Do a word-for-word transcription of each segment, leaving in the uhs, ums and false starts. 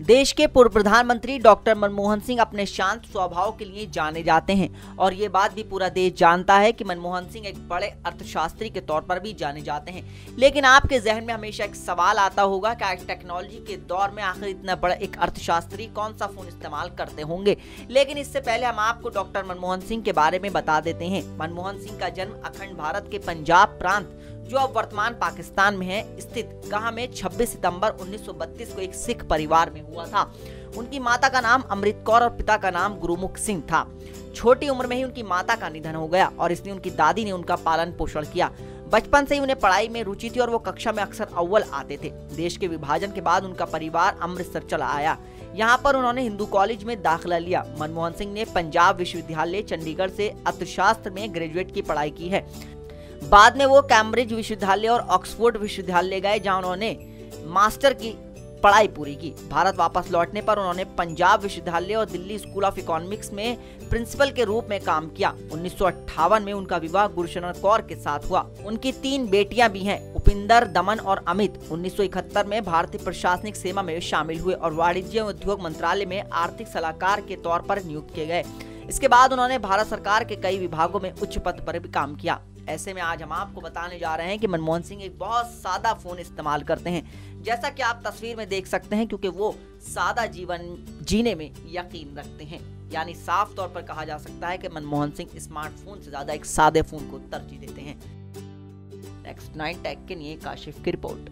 देश के पूर्व प्रधानमंत्री डॉक्टर मनमोहन सिंह अपने शांत स्वभाव के लिए जाने जाते हैं और ये बात भी पूरा देश जानता है कि मनमोहन सिंह एक बड़े अर्थशास्त्री के तौर पर भी जाने जाते हैं। लेकिन आपके जहन में हमेशा एक सवाल आता होगा कि आज टेक्नोलॉजी के दौर में आखिर इतना बड़ा एक अर्थशास्त्री कौन सा फोन इस्तेमाल करते होंगे। लेकिन इससे पहले हम आपको डॉक्टर मनमोहन सिंह के बारे में बता देते हैं। मनमोहन सिंह का जन्म अखंड भारत के पंजाब प्रांत, जो अब वर्तमान पाकिस्तान में है, स्थित गाह में छब्बीस सितंबर उन्नीस सौ बत्तीस को एक सिख परिवार में हुआ था। उनकी माता का नाम अमृत कौर और पिता का नाम गुरुमुख सिंह था। छोटी उम्र में ही उनकी माता का निधन हो गया और इसलिए उनकी दादी ने उनका पालन पोषण किया। बचपन से ही उन्हें पढ़ाई में रुचि थी और वो कक्षा में अक्सर अव्वल आते थे। देश के विभाजन के बाद उनका परिवार अमृतसर चला आया। यहाँ पर उन्होंने हिंदू कॉलेज में दाखिला लिया। मनमोहन सिंह ने पंजाब विश्वविद्यालय चंडीगढ़ से अर्थशास्त्र में ग्रेजुएट की पढ़ाई की है। बाद में वो कैम्ब्रिज विश्वविद्यालय और ऑक्सफोर्ड विश्वविद्यालय गए, जहां उन्होंने मास्टर की पढ़ाई पूरी की। भारत वापस लौटने पर उन्होंने पंजाब विश्वविद्यालय और दिल्ली स्कूल ऑफ इकोनॉमिक्स में प्रिंसिपल के रूप में काम किया। उन्नीस सौ अट्ठावन में उनका विवाह गुरशरण कौर के साथ हुआ। उनकी तीन बेटियां भी हैं, उपिंदर, दमन और अमित। उन्नीस सौ इकहत्तर में भारतीय प्रशासनिक सेवा में शामिल हुए और वाणिज्य एवं उद्योग मंत्रालय में आर्थिक सलाहकार के तौर पर नियुक्त किए गए। इसके बाद उन्होंने भारत सरकार के कई विभागों में उच्च पद पर भी काम किया। ऐसे में आज हम आपको बताने जा रहे हैं कि मनमोहन सिंह एक बहुत सादा फोन इस्तेमाल करते हैं, जैसा कि आप तस्वीर में देख सकते हैं, क्योंकि वो सादा जीवन जीने में यकीन रखते हैं। यानी साफ तौर पर कहा जा सकता है कि मनमोहन सिंह स्मार्टफोन से ज्यादा एक सादे फोन को तरजीह देते हैं। नेक्स्ट नाइन टेक के लिए काशिफ की रिपोर्ट।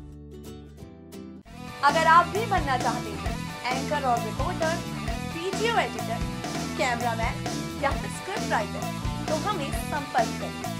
अगर आप भी बनना चाहते हैं एंकर और रिपोर्टर, वीडियो एडिटर, कैमरामैन या स्क्रिप्ट राइटर, तो हमें संपर्क करें।